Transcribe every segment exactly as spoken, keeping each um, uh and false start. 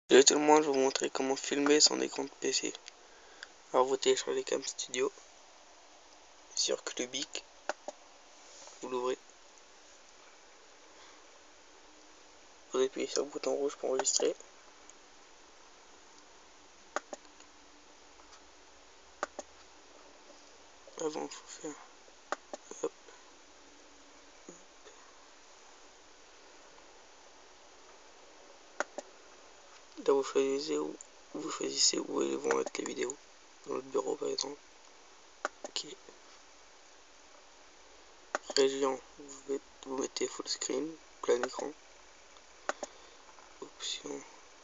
Salut tout le monde, je vais vous montrer comment filmer son écran de P C. Alors vous téléchargez Cam Studio sur Clubic, vous l'ouvrez, vous appuyez sur le bouton rouge pour enregistrer. Avant il faut faire hop. Là vous choisissez où vous choisissez où vont être les vidéos. Dans le bureau par exemple. Ok. Région, vous, vous mettez full screen, plein écran. Option.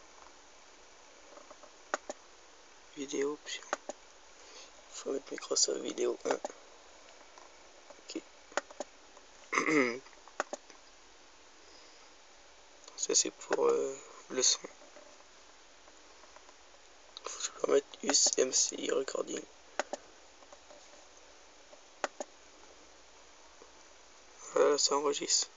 Vidéo option. Il faut mettre Microsoft Vidéo un. Ok. Ça c'est pour euh, le son. Je peux mettre U S M C Recording. Voilà, ça enregistre.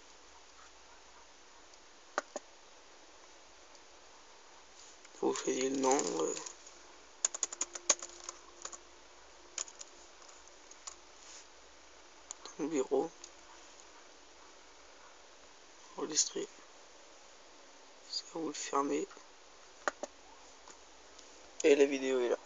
Vous choisissez le nom. Euh, dans le bureau. Enregistrer. Ça vous le fermez. Et la vidéo est là.